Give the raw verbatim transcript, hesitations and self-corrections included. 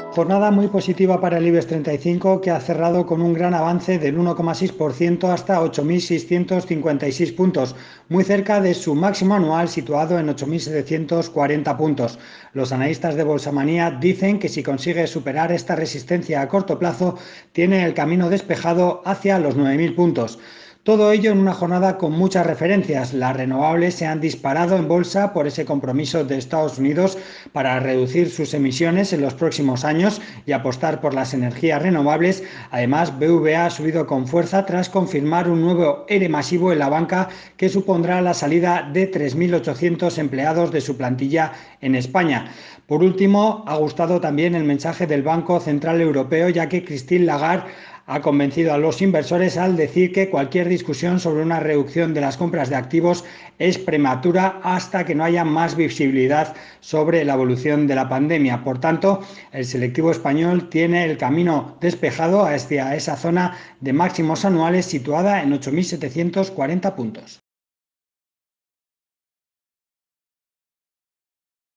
Jornada muy positiva para el IBEX treinta y cinco, que ha cerrado con un gran avance del uno coma seis por ciento hasta ocho mil seiscientos cincuenta y seis puntos, muy cerca de su máximo anual situado en ocho mil setecientos cuarenta puntos. Los analistas de Bolsamanía dicen que si consigue superar esta resistencia a corto plazo, tiene el camino despejado hacia los nueve mil puntos. Todo ello en una jornada con muchas referencias. Las renovables se han disparado en bolsa por ese compromiso de Estados Unidos para reducir sus emisiones en los próximos años y apostar por las energías renovables. Además, B V A ha subido con fuerza tras confirmar un nuevo E R E masivo en la banca que supondrá la salida de tres mil ochocientos empleados de su plantilla en España. Por último, ha gustado también el mensaje del Banco Central Europeo, ya que Christine Lagarde ha convencido a los inversores al decir que cualquier discusión sobre una reducción de las compras de activos es prematura hasta que no haya más visibilidad sobre la evolución de la pandemia. Por tanto, el selectivo español tiene el camino despejado hacia esa zona de máximos anuales situada en ocho mil setecientos cuarenta puntos.